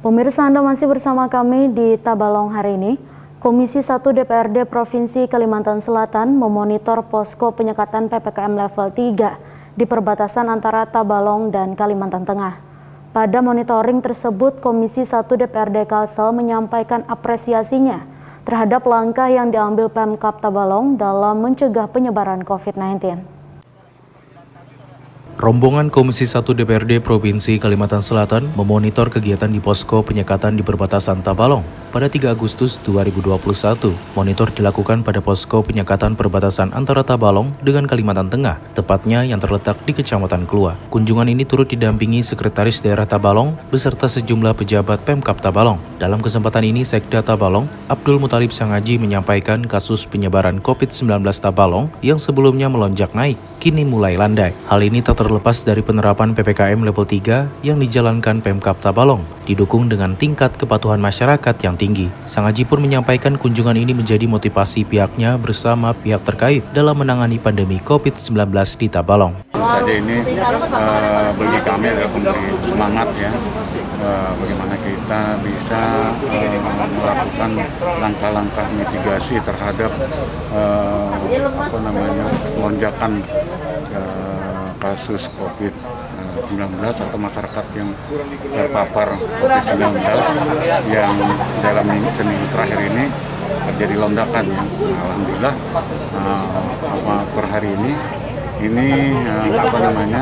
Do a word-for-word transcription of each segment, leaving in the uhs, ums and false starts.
Pemirsa, Anda masih bersama kami di Tabalong hari ini. Komisi satu D P R D Provinsi Kalimantan Selatan memonitor posko penyekatan P P K M level tiga di perbatasan antara Tabalong dan Kalimantan Tengah. Pada monitoring tersebut, Komisi satu D P R D Kalsel menyampaikan apresiasinya terhadap langkah yang diambil Pemkab Tabalong dalam mencegah penyebaran COVID sembilan belas. Rombongan Komisi satu D P R D Provinsi Kalimantan Selatan memonitor kegiatan di posko penyekatan di perbatasan Tabalong pada tiga Agustus dua ribu dua puluh satu. Monitor dilakukan pada posko penyekatan perbatasan antara Tabalong dengan Kalimantan Tengah, tepatnya yang terletak di Kecamatan Klua. Kunjungan ini turut didampingi Sekretaris Daerah Tabalong beserta sejumlah pejabat Pemkab Tabalong. Dalam kesempatan ini, Sekda Tabalong, Abdul Muthalib Sangaji menyampaikan kasus penyebaran COVID sembilan belas Tabalong yang sebelumnya melonjak naik, kini mulai landai. Hal ini tak terlepas dari penerapan P P K M level tiga yang dijalankan Pemkab Tabalong, didukung dengan tingkat kepatuhan masyarakat yang tinggi. Sangaji pun menyampaikan kunjungan ini menjadi motivasi pihaknya bersama pihak terkait dalam menangani pandemi COVID sembilan belas di Tabalong. Tadi ini uh, bagi kami adalah memberi semangat ya, uh, bagaimana kita bisa uh, melakukan langkah-langkah mitigasi terhadap uh, apa namanya lonjakan uh, kasus COVID sembilan belas atau masyarakat yang terpapar COVID sembilan belas yang dalam minggu seminggu terakhir ini terjadi lonjakan ya. Alhamdulillah uh, per hari ini ini uh, apa namanya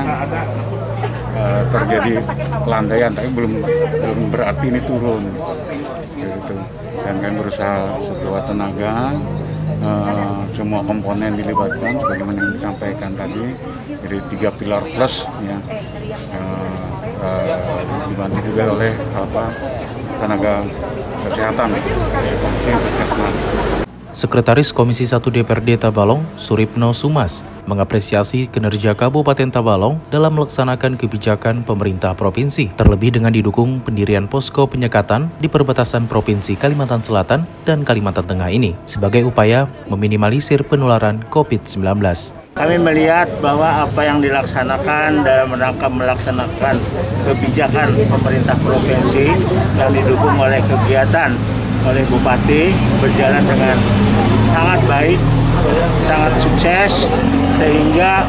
uh, terjadi landaian, tapi belum belum berarti ini turun gitu. Dan kami berusaha sekuat tenaga. Uh, semua komponen dilibatkan sebagaimana yang disampaikan tadi, dari tiga pilar plus ya, uh, uh, dibantu juga oleh apa tenaga kesehatan dari Komisi Puskesmas. Sekretaris Komisi satu D P R D Tabalong, Suripno Sumas, mengapresiasi kinerja Kabupaten Tabalong dalam melaksanakan kebijakan pemerintah provinsi, terlebih dengan didukung pendirian posko penyekatan di perbatasan Provinsi Kalimantan Selatan dan Kalimantan Tengah ini sebagai upaya meminimalisir penularan COVID sembilan belas. Kami melihat bahwa apa yang dilaksanakan dalam rangka melaksanakan kebijakan pemerintah provinsi yang didukung oleh kegiatan oleh Bupati berjalan dengan sangat baik, sangat sukses, sehingga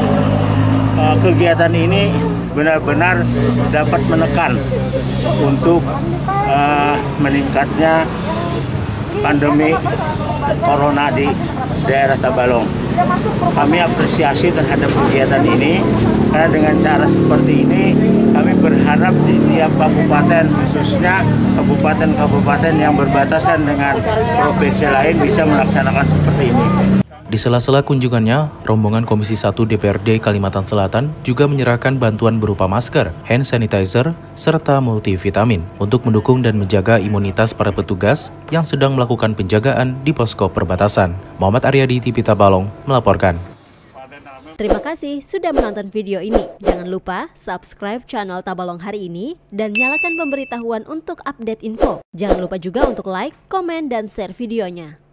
uh, kegiatan ini benar-benar dapat menekan untuk uh, meningkatnya pandemi corona di daerah Tabalong. Kami apresiasi terhadap kegiatan ini karena dengan cara seperti ini kami berharap di tiap kabupaten, khususnya kabupaten-kabupaten yang berbatasan dengan provinsi lain, bisa melaksanakan seperti ini. Di sela-sela kunjungannya, rombongan Komisi satu D P R D Kalimantan Selatan juga menyerahkan bantuan berupa masker, hand sanitizer, serta multivitamin untuk mendukung dan menjaga imunitas para petugas yang sedang melakukan penjagaan di posko perbatasan. Muhammad Aryadi, T V Tabalong, melaporkan. Terima kasih sudah menonton video ini. Jangan lupa subscribe channel Tabalong hari ini dan nyalakan pemberitahuan untuk update info. Jangan lupa juga untuk like, komen, dan share videonya.